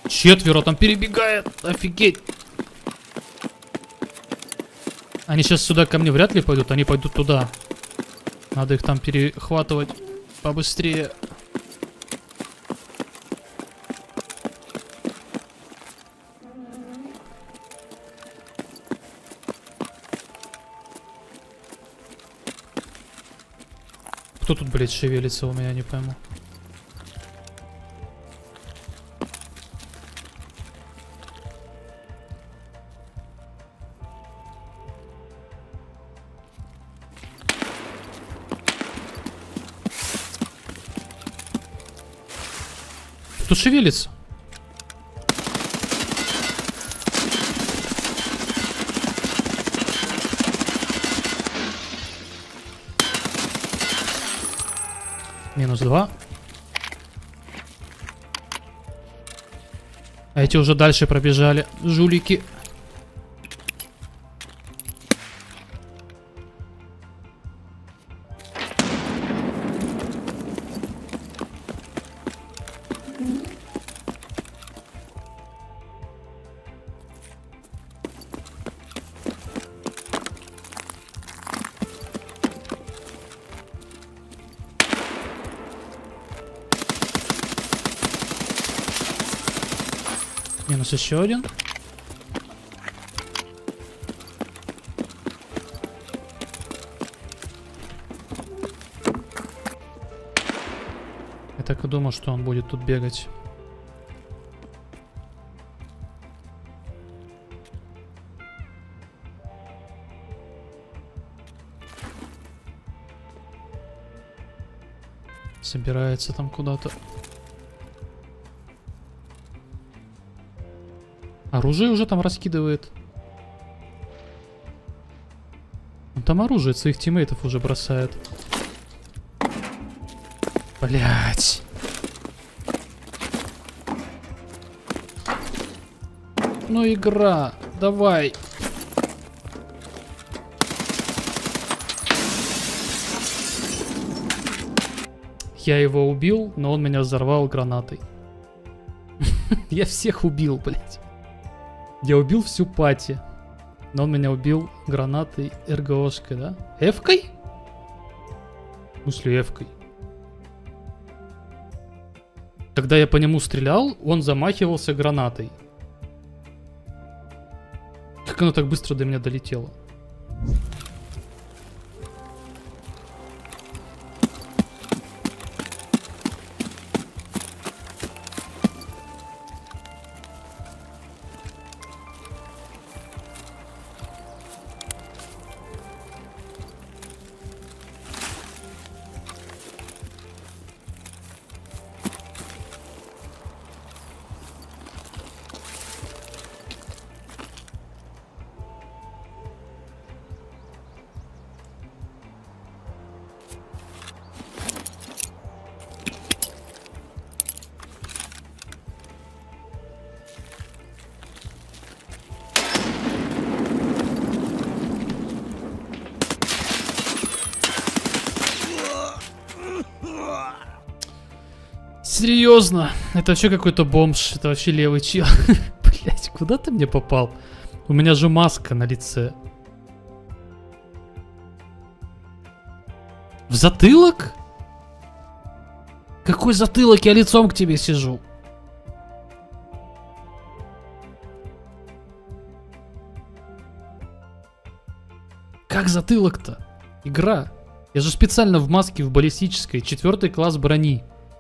Четверо там перебегает. Офигеть. Они сейчас сюда ко мне вряд ли пойдут. Они пойдут туда. Надо их там перехватывать побыстрее. Кто тут, блядь, шевелится у меня, не пойму. Кто шевелится? -2. А эти уже дальше пробежали. Жулики. Минус еще один. Я так и думал, что он будет тут бегать. Собирается там куда-то. Оружие уже там раскидывает. Он там оружие своих тиммейтов уже бросает. Блять. Ну игра, давай. Я его убил, но он меня взорвал гранатой. Я всех убил, блять. Я убил всю пати. Но он меня убил гранатой РГОшкой, да? Эвкой? В смысле эвкой? Когда я по нему стрелял, он замахивался гранатой. Как оно так быстро до меня долетело? Серьезно? Это вообще какой-то бомж. Это вообще левый чел. Блять, куда ты мне попал? У меня же маска на лице. В затылок? Какой затылок? Я лицом к тебе сижу. Как затылок-то? Игра. Я же специально в маске в баллистической. 4 класс брони.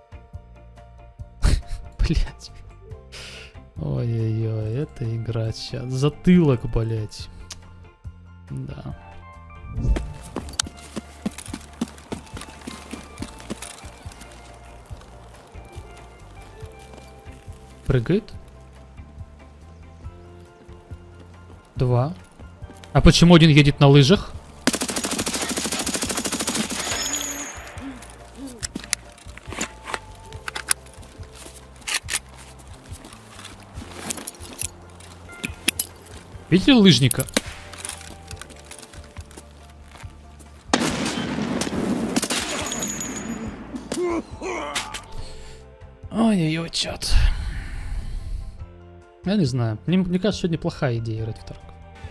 Блять. Ой-ой-ой, это игра сейчас. Затылок, блять. Да. Прыгает. 2. А почему один едет на лыжах? Видели лыжника? Ой-ой-ой, чат. Я не знаю. Мне кажется, сегодня плохая идея играть в Тарков.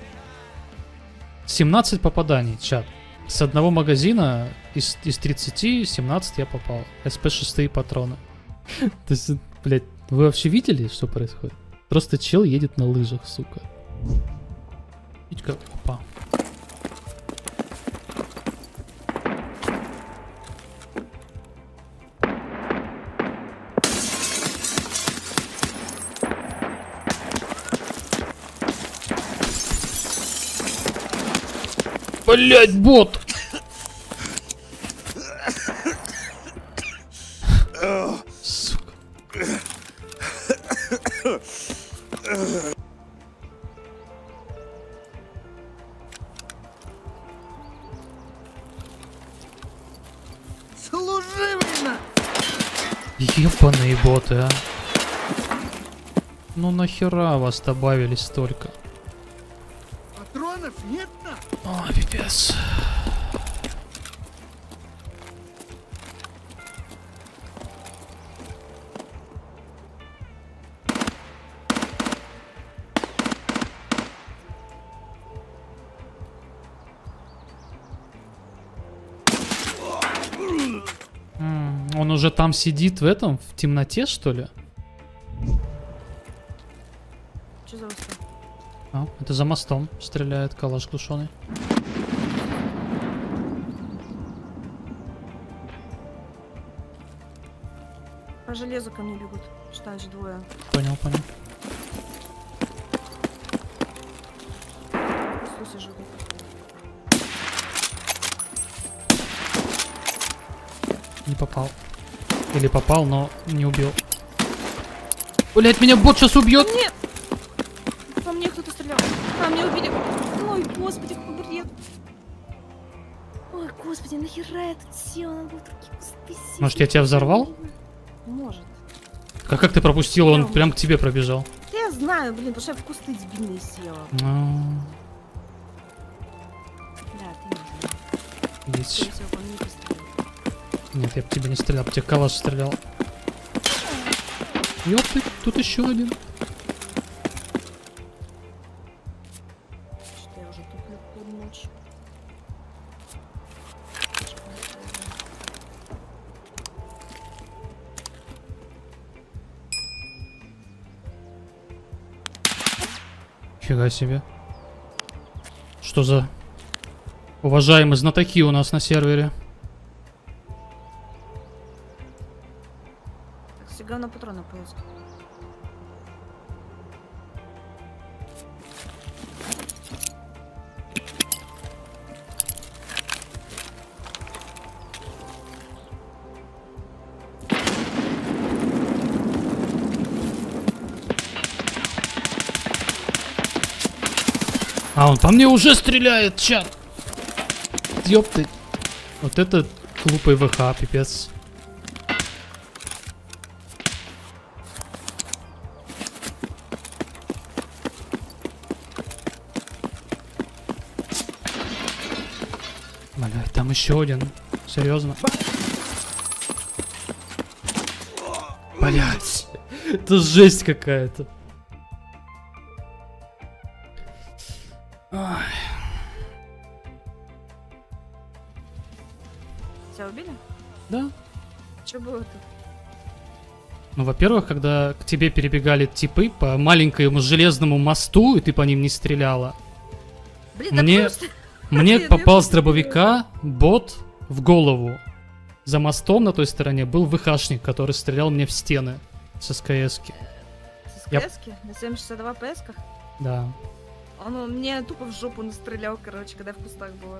17 попаданий, чат. С одного магазина из 30 17 я попал. СП-6 патроны. То есть, блядь, вы вообще видели, что происходит? Просто чел едет на лыжах, сука. Опа. Блять, бот! Сука. Служивина! Ебаные боты, а. Ну нахера вас добавили столько? Патронов нет на? О, пипец. Он уже там сидит в этом, в темноте, что ли? Что за выстрел? А, это за мостом стреляет калаш глушеный. По железу ко мне бегут. Что же двое. Понял, понял. Слушай, живут. Не попал. Или попал, но не убил. Блять, меня бот сейчас убьет! Нет! По мне кто-то стрелял. А, меня убили. Ой, господи, какой бред. Ой, господи, нахера я тут села? Надо было другие кусты сесть. Может, я тебя взорвал? Может. Как ты пропустил? Он прям к тебе пробежал. Да я знаю, блин, потому что я в кусты дебильные села. Да, ты не знаешь. Скорее всего, по мне пострелял. Нет, я бы тебе не стрелял, тебе калаш стрелял. Ёпты, тут еще один. Что я уже туплю под ночь. Фига себе. Что за уважаемые знатоки у нас на сервере? Так, все говно патроны поиск. А, он по мне уже стреляет, чат! Ёпты. Вот это глупый ВХ, пипец. Блядь, там еще один. Серьезно? Блядь. Это жесть какая-то. Тебя убили? Да. Что было тут? Ну, во-первых, когда к тебе перебегали типы по маленькому железному мосту, и ты по ним не стреляла. Блин, Мне, так просто... мне Я попал с просто- дробовика бот в голову. За мостом на той стороне был ВХшник, который стрелял мне в стены с СКС-ки. С Я- КС-ки? На 762 ПС-ках? Да. Он мне тупо в жопу настрелял, короче, когда я в кустах была.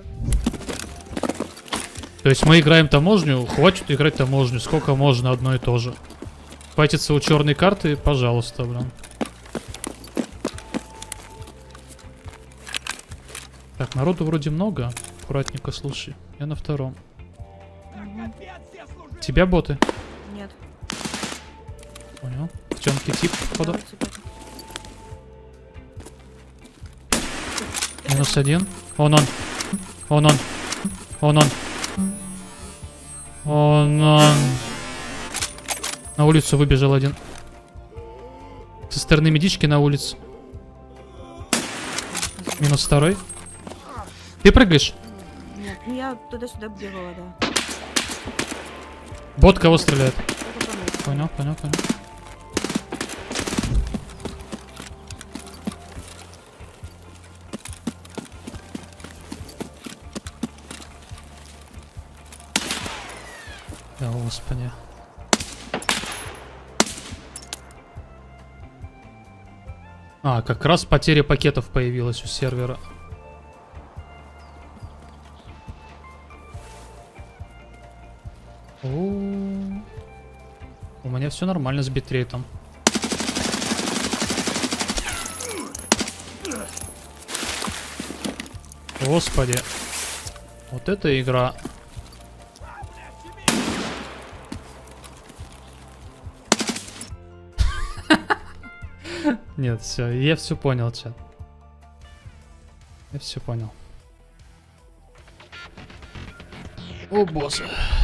То есть мы играем таможню, хватит играть таможню, сколько можно одно и то же. Хватится у черной карты, пожалуйста, блин. Так, народу вроде много. Аккуратненько, слушай. Я на втором. Тебя боты? Нет. Понял. Темки тип, походу. Давай, цепь. Минус один. Он. Он. Он. Он. На улицу выбежал один. Со стороны медички на улицу. Минус второй. Ты прыгаешь? Нет, ну я туда-сюда бегала, да. Бот кого стреляет? Только по мне. Понял, понял, понял. Да, господи. А, как раз потеря пакетов появилась у сервера. У меня все нормально с битрейтом. Господи. Вот эта игра. Нет, все, я все понял, чат. Я все понял. О, боже.